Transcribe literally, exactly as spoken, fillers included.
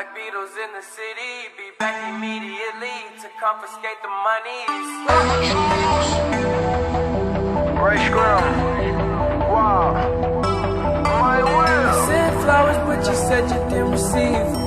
Black Beatles in the city, be back immediately to confiscate the monies. Ray Scrum. Wow. My will. You sent flowers, but you said you didn't receive.